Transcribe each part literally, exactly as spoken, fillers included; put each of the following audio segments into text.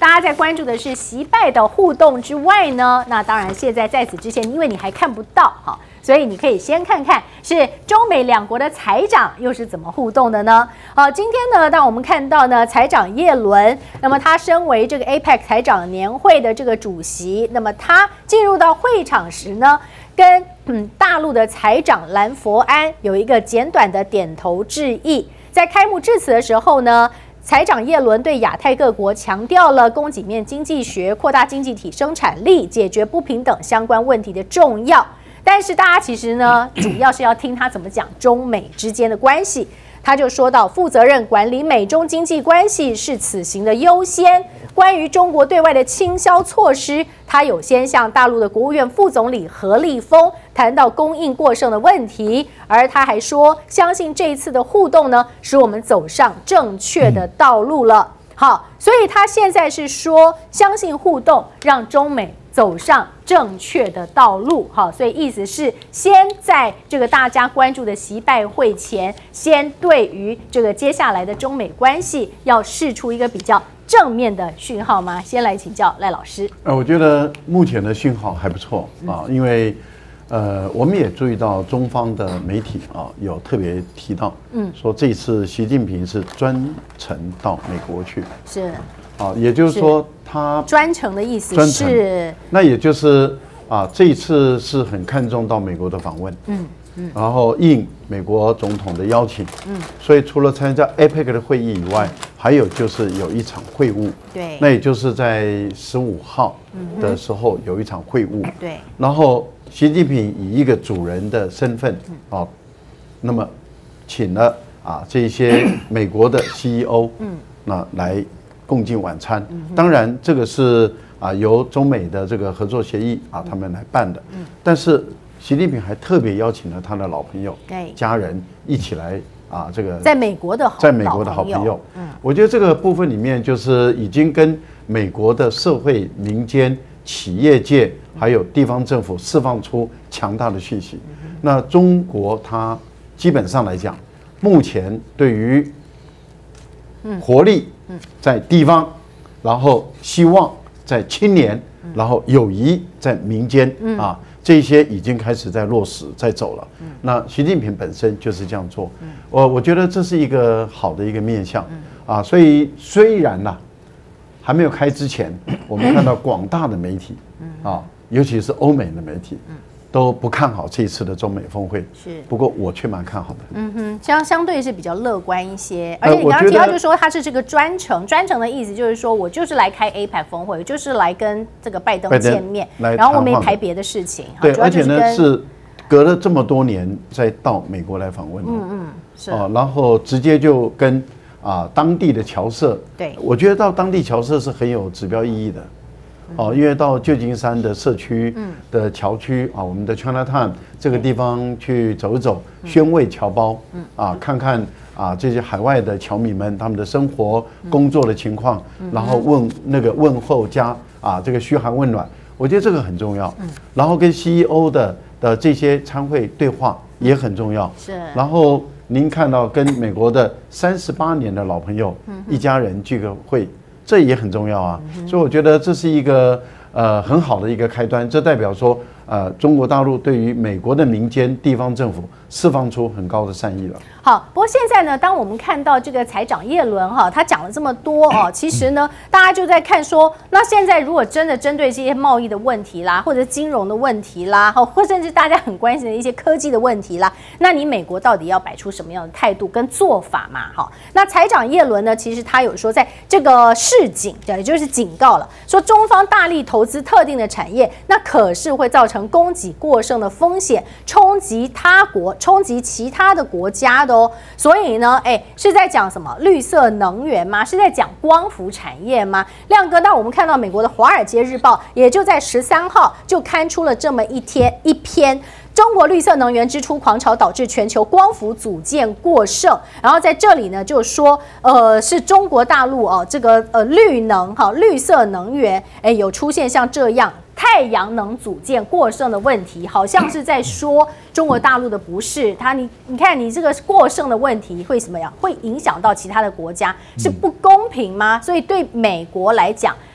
大家在关注的是习拜的互动之外呢，那当然现在在此之前，因为你还看不到哈。所以你可以先看看是中美两国的财长又是怎么互动的呢？好，今天呢，当我们看到呢，财长耶伦，那么他身为这个 A P E C 财长年会的这个主席，那么他进入到会场时呢，跟嗯大陆的财长蓝佛安有一个简短的点头致意。在开幕致辞的时候呢，财长耶伦对亚太各国强调了供给面经济学、扩大经济体生产力、解决不平等相关问题的重要。但是大家其实呢，主要是要听他怎么讲中美之间的关系。他就说到，负责任管理美中经济关系是此行的优先。关于中国对外的倾销措施，他有先向大陆的国务院副总理何立峰谈到供应过剩的问题，而他还说，相信这一次的互动呢，使我们走上正确的道路了。好，所以他现在是说，相信互动让中美走上正确的道路，好，所以意思是先在这个大家关注的习拜会前，先对于这个接下来的中美关系要释出一个比较正面的讯号吗？先来请教赖老师。 呃，我觉得目前的讯号还不错啊，因为呃，我们也注意到中方的媒体啊有特别提到，嗯，说这次习近平是专程到美国去，是。啊，也就是说，他专程的意思是， 那也就是啊，这一次是很看重到美国的访问，嗯嗯，然后应美国总统的邀请，嗯，所以除了参加 A P E C 的会议以外，还有就是有一场会晤，对，那也就是在十五号的时候有一场会晤，对，然后习近平以一个主人的身份，啊，那么请了啊这些美国的 C E O， 嗯，那来共进晚餐，当然这个是啊由中美的这个合作协议啊他们来办的，但是习近平还特别邀请了他的老朋友、家人一起来啊这个在美国的好在美国的好朋友，嗯，我觉得这个部分里面就是已经跟美国的社会、民间、企业界还有地方政府释放出强大的讯息。那中国它基本上来讲，目前对于活力在地方，然后希望在青年，然后友谊在民间啊，这些已经开始在落实，在走了。那习近平本身就是这样做，我我觉得这是一个好的一个面向啊。所以虽然呐，还没有开之前，我们看到广大的媒体啊，尤其是欧美的媒体，都不看好这一次的中美峰会，是，不过我却蛮看好的。嗯哼， 相相对是比较乐观一些。而且你刚刚提到，就是说他是这个专程，专程的意思就是说我就是来开 A P E C 峰会，我就是来跟这个拜登见面，然后我没排别的事情。 对，而且呢是隔了这么多年再到美国来访问。嗯嗯，是。哦，然后直接就跟啊当地的侨社，对，我觉得到当地侨社是很有指标意义的。哦，因为到旧金山的社区的侨区啊，我们的 Chinatown 这个地方去走一走，宣慰侨胞，啊，看看啊这些海外的侨民们他们的生活、工作的情况，然后问那个问候加啊这个嘘寒问暖，我觉得这个很重要。然后跟 C E O 的的这些参会对话也很重要。是。然后您看到跟美国的三十八年的老朋友一家人聚个会。这也很重要啊，所以我觉得这是一个呃很好的一个开端，这代表说呃中国大陆对于美国的民间地方政府释放出很高的善意了。 好，不过现在呢，当我们看到这个财长耶伦哈，他讲了这么多哦，其实呢，大家就在看说，那现在如果真的针对这些贸易的问题啦，或者金融的问题啦，或甚至大家很关心的一些科技的问题啦，那你美国到底要摆出什么样的态度跟做法嘛？哈，那财长耶伦呢，其实他有说，在这个示警，也就是警告了，说中方大力投资特定的产业，那可是会造成供给过剩的风险，冲击他国，冲击其他的国家的。哦，所以呢，哎，是在讲什么绿色能源吗？是在讲光伏产业吗？亮哥，那我们看到美国的《华尔街日报》也就在十三号就刊出了这么一天一篇。中国绿色能源支出狂潮导致全球光伏组件过剩，然后在这里呢，就说，呃，是中国大陆哦，这个呃绿能哈绿色能源，哎，有出现像这样太阳能组件过剩的问题，好像是在说中国大陆的不是，它你你看你这个过剩的问题会什么样？会影响到其他的国家，是不公平吗？所以对美国来讲，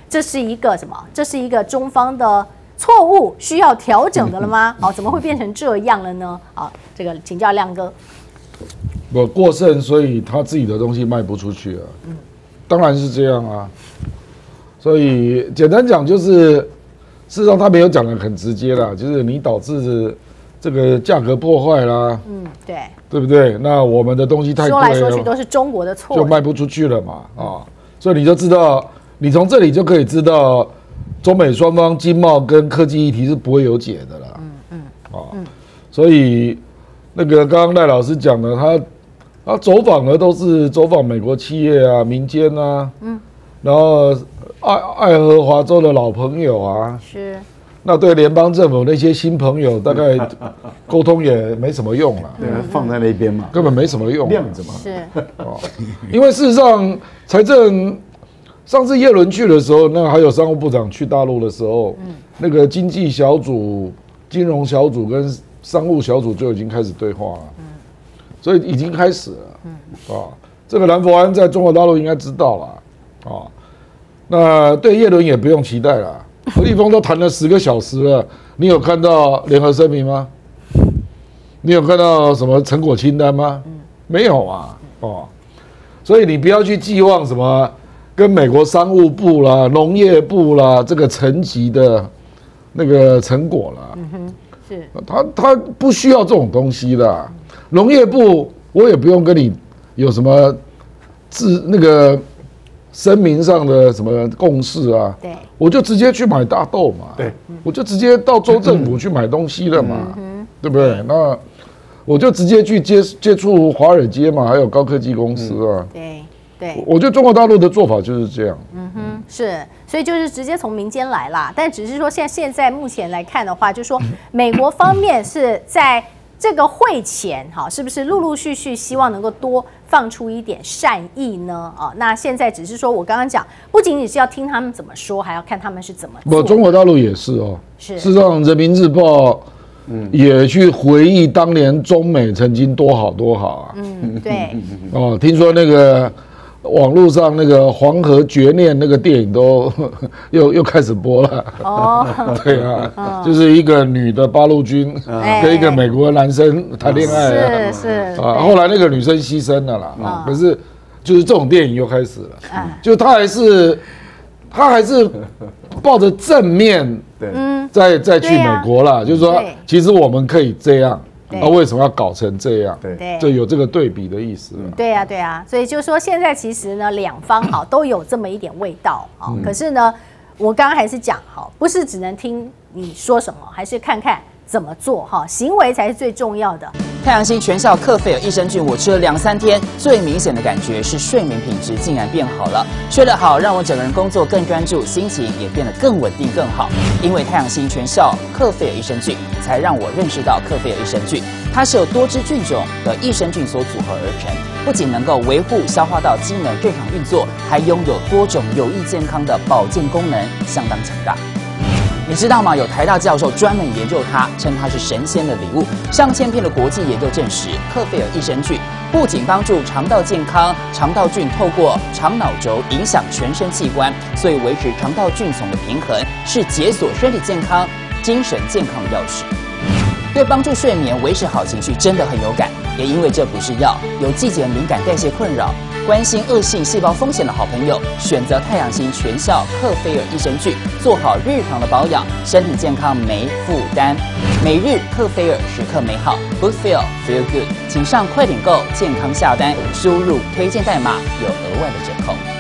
这是一个什么？这是一个中方的错误，需要调整的了吗？好，怎么会变成这样了呢？好，这个请教亮哥。 我过剩，所以他自己的东西卖不出去啊。嗯，当然是这样啊。所以简单讲就是，事实上他没有讲得很直接啦，就是你导致这个价格破坏啦。嗯，对，对不对？那我们的东西太贵了， 说来说去都是中国的错， 就卖不出去了嘛啊。所以你就知道，你从这里就可以知道，中美双方经贸跟科技议题是不会有解的啦。嗯嗯啊，所以那个刚刚赖老师讲的，他他走访的都是走访美国企业啊、民间啊，嗯，然后爱爱荷华州的老朋友啊，是。那对联邦政府那些新朋友，大概沟通也没什么用了， 对，放在那边嘛， 根本没什么用， 晾着嘛。 是， 哦，因为事实上，财政上次耶伦去的时候，那还有商务部长去大陆的时候，嗯，那个经济小组、金融小组跟商务小组就已经开始对话了，嗯，所以已经开始了，嗯，啊，这个蓝佛安在中国大陆应该知道了，啊，那对耶伦也不用期待了。何立峰都谈了十个小时了，你有看到联合声明吗？你有看到什么成果清单吗？没有啊，哦，所以你不要去寄望什么跟美国商务部啦、农业部啦这个层级的那个成果啦。嗯哼，是，他他不需要这种东西的。农业部我也不用跟你有什么自那个。声明上的什么共识啊？对，我就直接去买大豆嘛。对，我就直接到州政府去买东西了嘛，嗯、对不对？那我就直接去接接触华尔街嘛，还有高科技公司啊。嗯、对对，我觉得中国大陆的做法就是这样。 嗯哼，是，所以就是直接从民间来啦。但只是说现在现在目前来看的话，就是说美国方面是在这个会前，哈，是不是陆陆续续希望能够多放出一点善意呢？啊，那现在只是说我刚刚讲，不仅仅是要听他们怎么说，还要看他们是怎么做。 不，中国大陆也是哦。是。事实上，《人民日报》嗯也去回忆当年中美曾经多好多好啊。嗯，对。哦，听说那个网络上那个《黄河绝恋》那个电影都又又开始播了。哦。对啊，嗯、就是一个女的八路军、嗯、跟一个美国男生谈恋爱、啊。是是。啊，后来那个女生牺牲了啦。啊、嗯，可是就是这种电影又开始了。嗯，就他还是他还是抱着正面，对，再再去美国啦。就是说，其实我们可以这样。那、啊、为什么要搞成这样？对，就有这个对比的意思。 对呀、啊，对呀、啊，所以就是说现在其实呢，两方好都有这么一点味道啊。嗯、可是呢，我刚刚还是讲好，不是只能听你说什么，还是看看怎么做哈，行为才是最重要的。 太阳星全效克菲尔益生菌，我吃了两三天，最明显的感觉是睡眠品质竟然变好了。睡得好，让我整个人工作更专注，心情也变得更稳定更好。因为太阳星全效克菲尔益生菌，才让我认识到克菲尔益生菌，它是由多支菌种的益生菌所组合而成，不仅能够维护消化道机能正常运作，还拥有多种有益健康的保健功能，相当强大。你知道吗？有台大教授专门研究它，称它是神仙的礼物。上千篇的国际研究证实，克菲尔益生菌不仅帮助肠道健康，肠道菌透过肠脑轴影响全身器官，所以维持肠道菌丛的平衡是解锁身体健康、精神健康的钥匙。对帮助睡眠、维持好情绪真的很有感。也因为这不是药，有季节敏感、代谢困扰、关心恶性细胞风险的好朋友，选择太阳星全效克菲尔益生菌，做好日常的保养，身体健康没负担。每日克菲尔，时刻美好 ，Good Feel Feel Good， 请上快点购健康下单，输入推荐代码有额外的折扣。